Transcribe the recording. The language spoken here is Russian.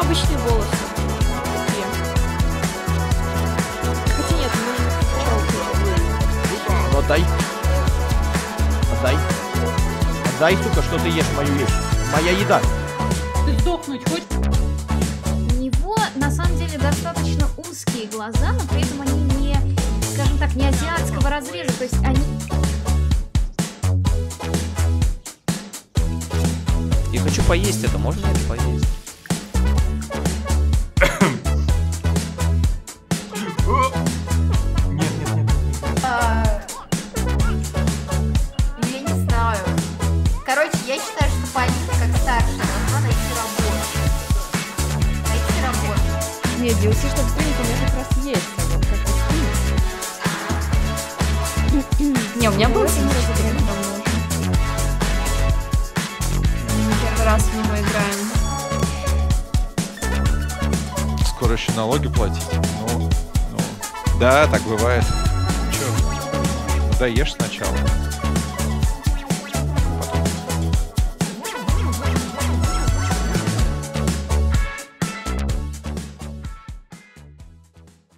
обычные волосы. Такие. Хотя нет, можно Ну отдай. Отдай. Отдай, сука, что ты ешь мою вещь. Моя еда. Ты сдохнуть хочешь? У него на самом деле достаточно узкие глаза, но при этом они не, скажем так, не азиатского разреза, то есть они... Я хочу поесть это, можно это поесть? Нет, нет, нет. Я не знаю. Короче, я считаю, что Полина, как старшая, должна найти работу. Найти работу. Нет, DLC, чтобы стримить, у меня как раз есть. А вот как стримить? Не, у меня был Синер синер. Первый раз в него играем. Скоро еще налоги платить. Ну, да, так бывает. Че? Доешь сначала.